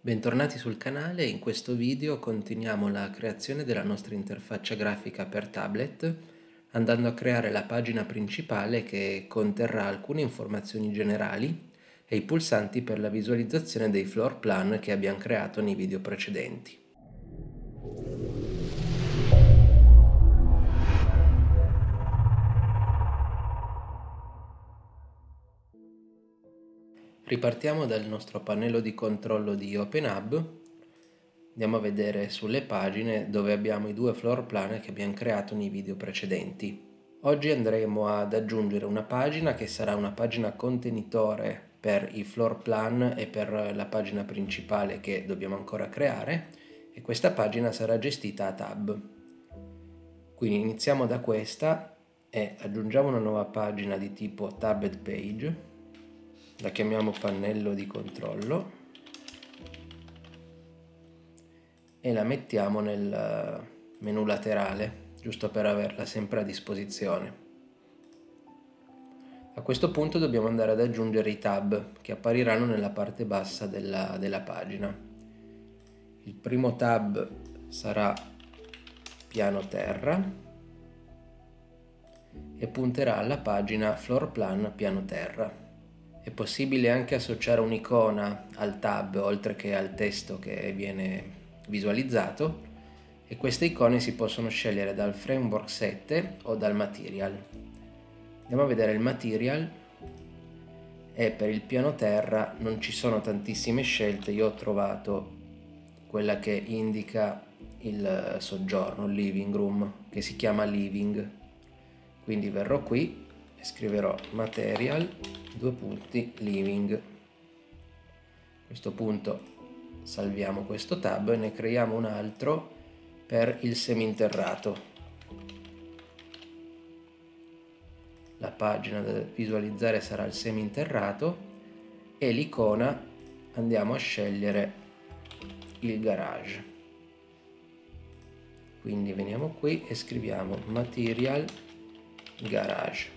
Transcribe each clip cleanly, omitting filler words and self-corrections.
Bentornati sul canale. In questo video continuiamo la creazione della nostra interfaccia grafica per tablet, andando a creare la pagina principale che conterrà alcune informazioni generali e i pulsanti per la visualizzazione dei floor plan che abbiamo creato nei video precedenti. Ripartiamo dal nostro pannello di controllo di OpenHub. Andiamo a vedere sulle pagine dove abbiamo i due floor plan che abbiamo creato nei video precedenti. Oggi andremo ad aggiungere una pagina che sarà una pagina contenitore per i floor plan e per la pagina principale che dobbiamo ancora creare, e questa pagina sarà gestita a tab. Quindi iniziamo da questa e aggiungiamo una nuova pagina di tipo tabbed page. La chiamiamo pannello di controllo e la mettiamo nel menu laterale, giusto per averla sempre a disposizione. A questo punto dobbiamo andare ad aggiungere i tab che appariranno nella parte bassa della pagina. Il primo tab sarà piano terra e punterà alla pagina floor plan piano terra. È possibile anche associare un'icona al tab oltre che al testo che viene visualizzato, e queste icone si possono scegliere dal framework 7 o dal material. Andiamo a vedere il material e per il piano terra non ci sono tantissime scelte. Io ho trovato quella che indica il soggiorno, il living room, che si chiama living, quindi verrò qui e scriverò material living. A questo punto salviamo questo tab e ne creiamo un altro per il seminterrato. La pagina da visualizzare sarà il seminterrato e l'icona andiamo a scegliere il garage. Quindi veniamo qui e scriviamo material garage.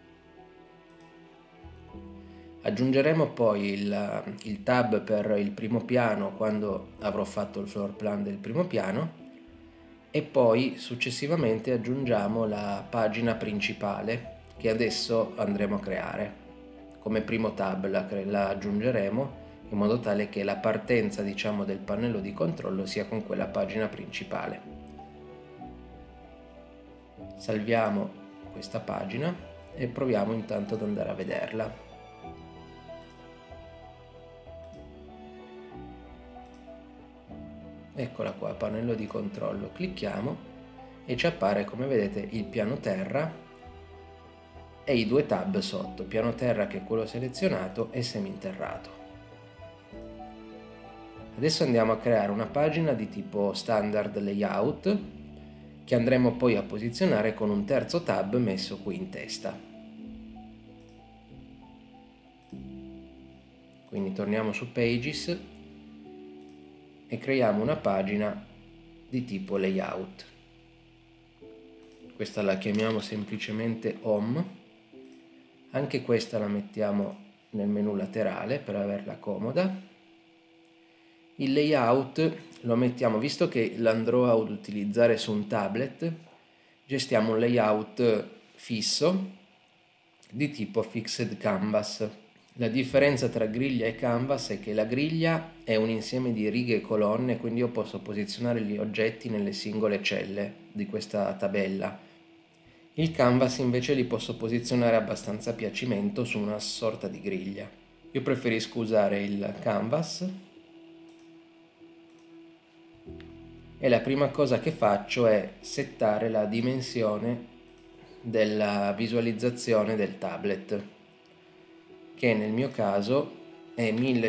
Aggiungeremo poi il tab per il primo piano quando avrò fatto il floor plan del primo piano, e poi successivamente aggiungiamo la pagina principale che adesso andremo a creare. Come primo tab la aggiungeremo in modo tale che la partenza, diciamo, del pannello di controllo sia con quella pagina principale. Salviamo questa pagina e proviamo intanto ad andare a vederla. Eccola qua, pannello di controllo, clicchiamo e ci appare, come vedete, il piano terra e i due tab sotto, piano terra che è quello selezionato e seminterrato. Adesso andiamo a creare una pagina di tipo standard layout che andremo poi a posizionare con un terzo tab messo qui in testa. Quindi torniamo su Pages e creiamo una pagina di tipo layout. Questa la chiamiamo semplicemente home. Anche questa la mettiamo nel menu laterale per averla comoda. Il layout lo mettiamo, visto che l'andrò ad utilizzare su un tablet, gestiamo un layout fisso di tipo fixed canvas. La differenza tra griglia e canvas è che la griglia è un insieme di righe e colonne, quindi io posso posizionare gli oggetti nelle singole celle di questa tabella. Il canvas invece li posso posizionare abbastanza a piacimento su una sorta di griglia. Io preferisco usare il canvas e la prima cosa che faccio è settare la dimensione della visualizzazione del tablet, che nel mio caso è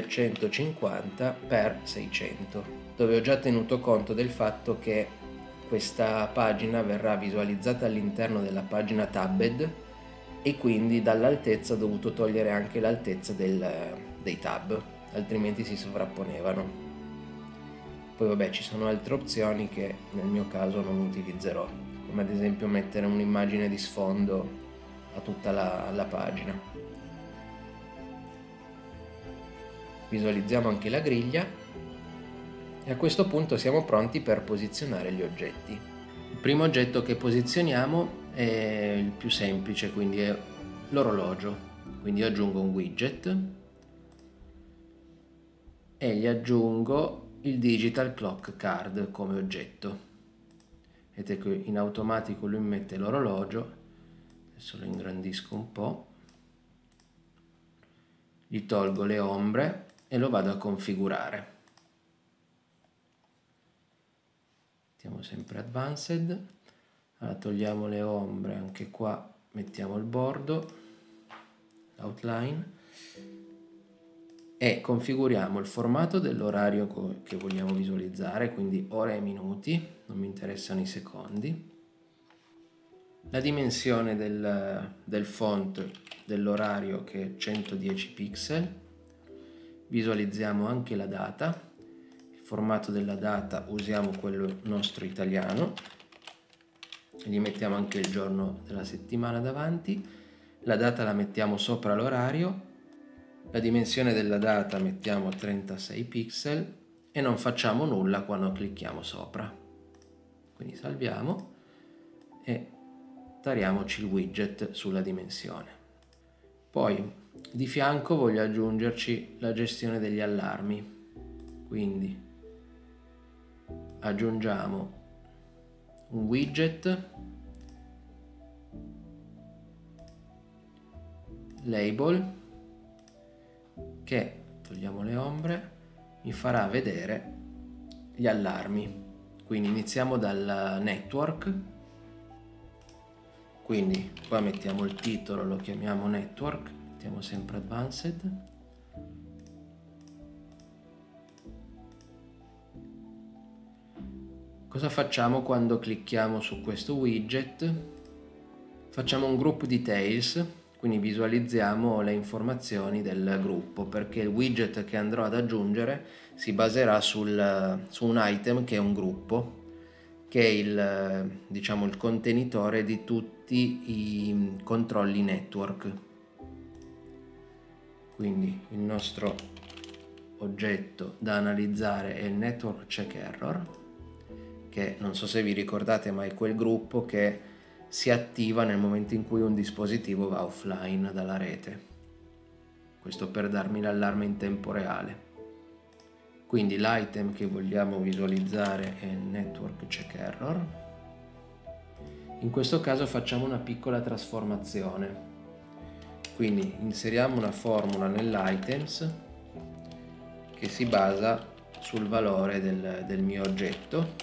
1150x600, dove ho già tenuto conto del fatto che questa pagina verrà visualizzata all'interno della pagina tabbed e quindi dall'altezza ho dovuto togliere anche l'altezza dei tab, altrimenti si sovrapponevano. Poi vabbè, ci sono altre opzioni che nel mio caso non utilizzerò, come ad esempio mettere un'immagine di sfondo a tutta la pagina. Visualizziamo anche la griglia E a questo punto siamo pronti per posizionare gli oggetti. Il primo oggetto che posizioniamo è il più semplice, quindi è l'orologio. Quindi aggiungo un widget e gli aggiungo il Digital Clock Card come oggetto. Vedete che in automatico lui mette l'orologio. Adesso lo ingrandisco un po', gli tolgo le ombre e lo vado a configurare. Mettiamo sempre Advanced, allora togliamo le ombre, anche qua mettiamo il bordo, l'outline, e configuriamo il formato dell'orario che vogliamo visualizzare, quindi ore e minuti, non mi interessano i secondi, la dimensione del font dell'orario che è 110 pixel, visualizziamo anche la data, il formato della data usiamo quello nostro italiano, gli mettiamo anche il giorno della settimana davanti, la data la mettiamo sopra l'orario, la dimensione della data mettiamo 36 pixel e non facciamo nulla quando clicchiamo sopra. Quindi salviamo e tariamoci il widget sulla dimensione. Poi di fianco voglio aggiungerci la gestione degli allarmi, quindi aggiungiamo un widget, label, che, togliamo le ombre, mi farà vedere gli allarmi. Quindi iniziamo dal network, quindi qua mettiamo il titolo, lo chiamiamo network, mettiamo sempre advanced, cosa facciamo quando clicchiamo su questo widget? Facciamo un group details, quindi visualizziamo le informazioni del gruppo, perché il widget che andrò ad aggiungere si baserà su un item che è un gruppo, che è il contenitore di tutti i controlli network. Quindi il nostro oggetto da analizzare è il network check error, che non so se vi ricordate, ma è quel gruppo che si attiva nel momento in cui un dispositivo va offline dalla rete. Questo per darmi l'allarme in tempo reale. Quindi l'item che vogliamo visualizzare è il network check error. In questo caso facciamo una piccola trasformazione. Quindi inseriamo una formula nell'items che si basa sul valore del mio oggetto,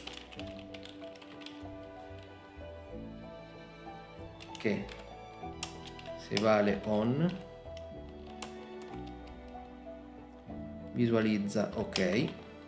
che se vale on visualizza ok,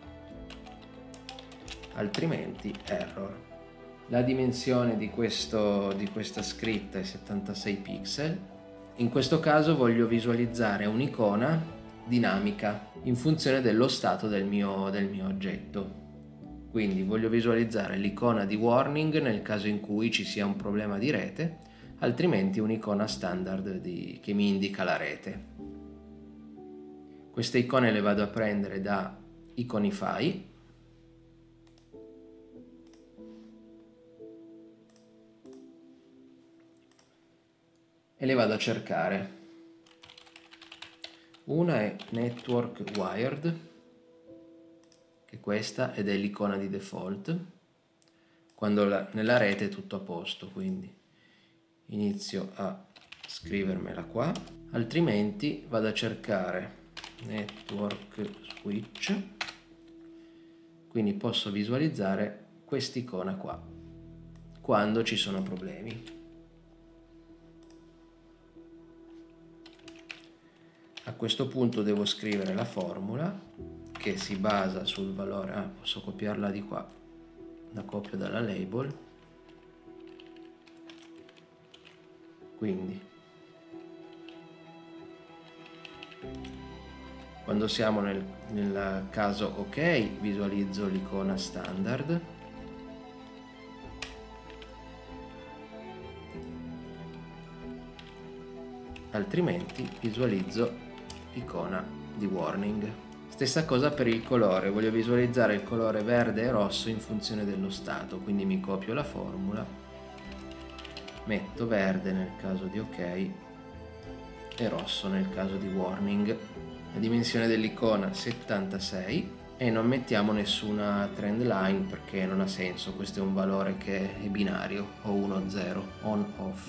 altrimenti error. La dimensione di questa scritta è 76 pixel. In questo caso voglio visualizzare un'icona dinamica in funzione dello stato del mio oggetto. Quindi voglio visualizzare l'icona di warning nel caso in cui ci sia un problema di rete, altrimenti un'icona standard che mi indica la rete. Queste icone le vado a prendere da Iconify e le vado a cercare. Una è Network Wired, che è questa, ed è l'icona di default. Quando nella rete è tutto a posto, quindi inizio a scrivermela qua, altrimenti vado a cercare Network Switch, quindi posso visualizzare quest'icona qua quando ci sono problemi. A questo punto devo scrivere la formula che si basa sul valore, posso copiarla di qua, la copio dalla label, quindi quando siamo nel caso ok visualizzo l'icona standard, altrimenti visualizzo icona di warning. Stessa cosa per il colore, voglio visualizzare il colore verde e rosso in funzione dello stato, quindi mi copio la formula, metto verde nel caso di ok e rosso nel caso di warning. La dimensione dell'icona 76 e non mettiamo nessuna trend line perché non ha senso, questo è un valore che è binario, o 1 0, on off.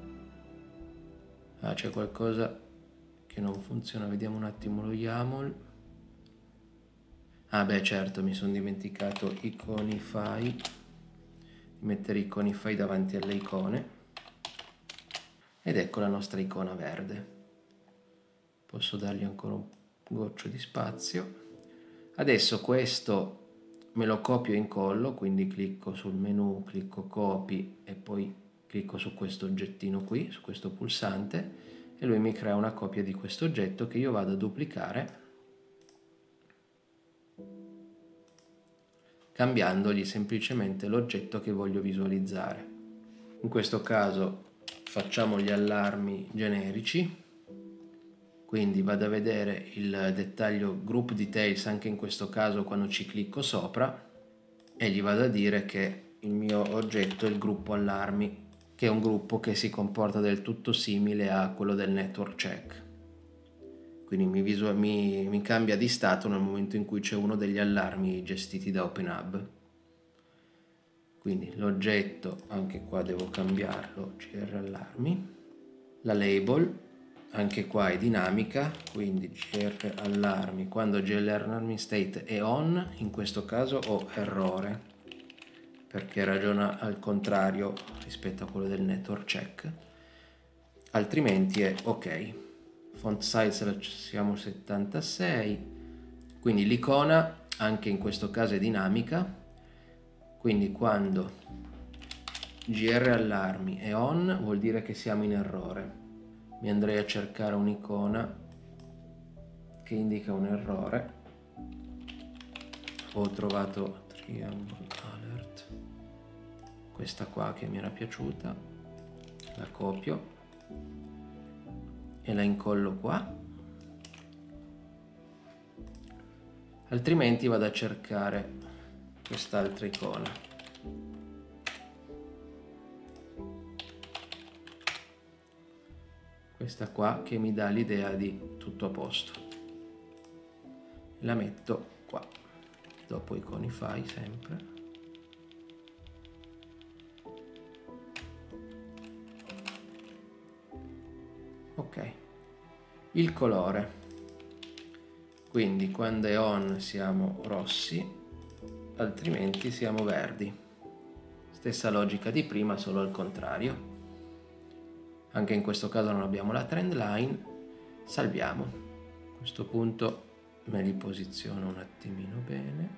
C'è qualcosa che non funziona, vediamo un attimo lo YAML. Beh certo, mi sono dimenticato Iconify, di mettere Iconify davanti alle icone, ed ecco la nostra icona verde. Posso dargli ancora un goccio di spazio. Adesso questo me lo copio e incollo, quindi clicco sul menu, clicco copy e poi clicco su questo oggettino qui, su questo pulsante, e lui mi crea una copia di questo oggetto che io vado a duplicare cambiandogli semplicemente l'oggetto che voglio visualizzare. In questo caso facciamo gli allarmi generici, quindi vado a vedere il dettaglio group details anche in questo caso quando ci clicco sopra e gli vado a dire che il mio oggetto è il gruppo allarmi, che è un gruppo che si comporta del tutto simile a quello del network check. Quindi mi cambia di stato nel momento in cui c'è uno degli allarmi gestiti da OpenHub. Quindi l'oggetto, anche qua devo cambiarlo, gr allarmi. La label, anche qua è dinamica, quindi gr allarmi. Quando gr allarmi state è on, in questo caso ho errore, perché ragiona al contrario rispetto a quello del network check. Altrimenti è ok. Font size siamo 76, quindi l'icona anche in questo caso è dinamica, quindi quando gr allarmi è on vuol dire che siamo in errore. Mi andrei a cercare un'icona che indica un errore. Ho trovato triangle alert, questa qua che mi era piaciuta, la copio e la incollo qua, altrimenti vado a cercare quest'altra icona. Questa qua che mi dà l'idea di tutto a posto. La metto qua, dopo Iconify sempre. Ok, il colore, quindi quando è on siamo rossi, altrimenti siamo verdi. Stessa logica di prima, solo al contrario. Anche in questo caso non abbiamo la trend line, salviamo. A questo punto me li posiziono un attimino bene.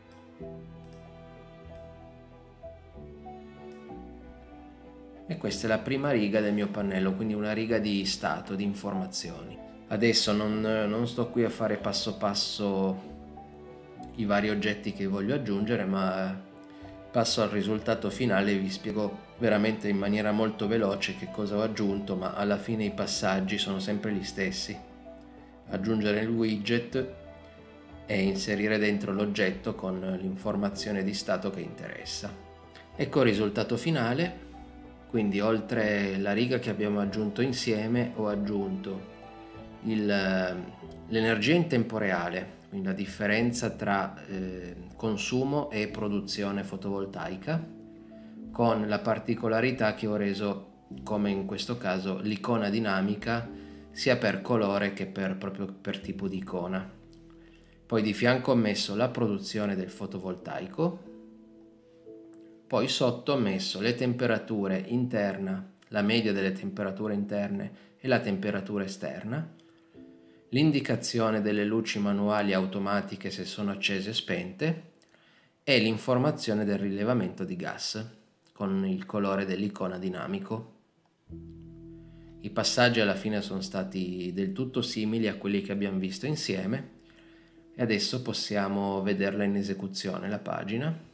E questa è la prima riga del mio pannello, quindi una riga di stato, di informazioni. Adesso non sto qui a fare passo passo i vari oggetti che voglio aggiungere, ma passo al risultato finale e vi spiego veramente in maniera molto veloce che cosa ho aggiunto, ma alla fine i passaggi sono sempre gli stessi. Aggiungere il widget e inserire dentro l'oggetto con l'informazione di stato che interessa. Ecco il risultato finale. Quindi oltre la riga che abbiamo aggiunto insieme ho aggiunto l'energia in tempo reale, quindi la differenza tra consumo e produzione fotovoltaica, con la particolarità che ho reso, come in questo caso, l'icona dinamica sia per colore che proprio per tipo di icona. Poi di fianco ho messo la produzione del fotovoltaico. Poi sotto ho messo le temperature interna, la media delle temperature interne e la temperatura esterna, l'indicazione delle luci manuali e automatiche se sono accese e spente e l'informazione del rilevamento di gas con il colore dell'icona dinamico. I passaggi alla fine sono stati del tutto simili a quelli che abbiamo visto insieme e adesso possiamo vederla in esecuzione la pagina.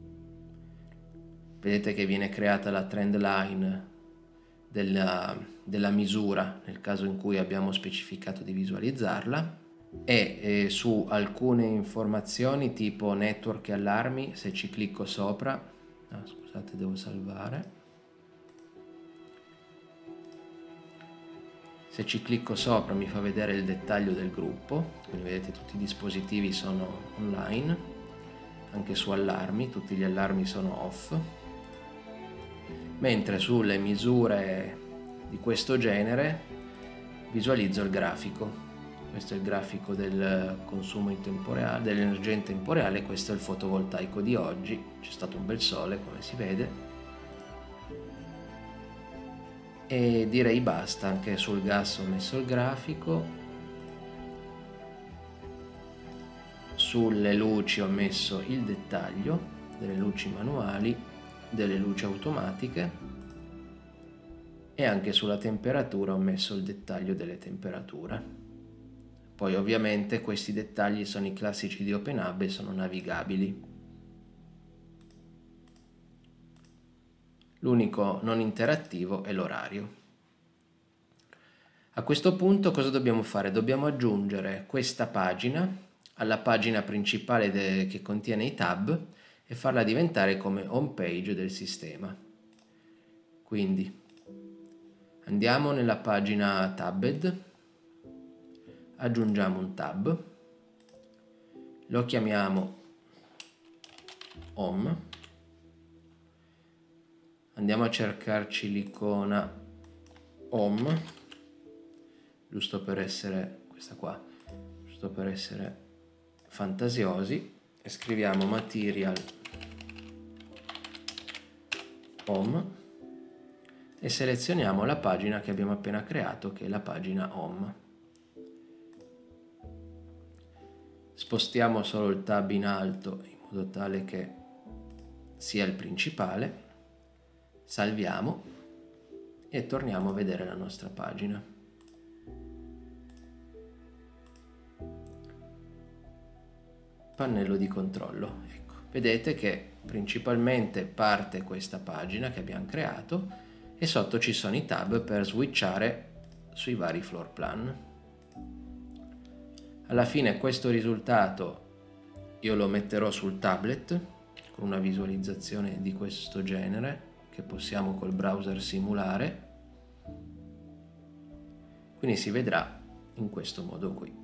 Vedete che viene creata la trend line della misura nel caso in cui abbiamo specificato di visualizzarla. e su alcune informazioni tipo network e allarmi, se ci clicco sopra, scusate, devo salvare. Se ci clicco sopra mi fa vedere il dettaglio del gruppo, quindi vedete tutti i dispositivi sono online, anche su allarmi, tutti gli allarmi sono off, mentre sulle misure di questo genere visualizzo il grafico. Questo è il grafico del consumo in tempo reale, dell'energia in tempo reale, questo è il fotovoltaico di oggi, c'è stato un bel sole come si vede. E direi basta, anche sul gas ho messo il grafico, sulle luci ho messo il dettaglio delle luci manuali, delle luci automatiche e anche sulla temperatura ho messo il dettaglio delle temperature. Poi ovviamente questi dettagli sono i classici di OpenHub e sono navigabili. L'unico non interattivo è l'orario. A questo punto cosa dobbiamo fare? Dobbiamo aggiungere questa pagina alla pagina principale che contiene i tab e farla diventare come home page del sistema. Quindi andiamo nella pagina Tabbed, aggiungiamo un tab, lo chiamiamo Home. Andiamo a cercarci l'icona Home, giusto per essere, questa qua, giusto per essere fantasiosi, e scriviamo Material Home e selezioniamo la pagina che abbiamo appena creato, che è la pagina Home. Spostiamo solo il tab in alto in modo tale che sia il principale. Salviamo e torniamo a vedere la nostra pagina. Pannello di controllo. Ecco, vedete che principalmente parte questa pagina che abbiamo creato e sotto ci sono i tab per switchare sui vari floor plan. Alla fine questo risultato io lo metterò sul tablet con una visualizzazione di questo genere che possiamo col browser simulare, quindi si vedrà in questo modo qui.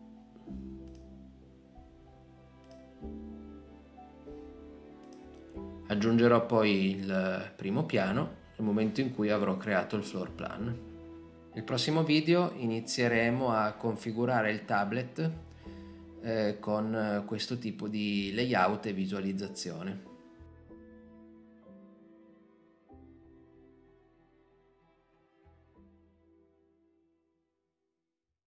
Aggiungerò poi il primo piano nel momento in cui avrò creato il floor plan. Nel prossimo video inizieremo a configurare il tablet con questo tipo di layout e visualizzazione.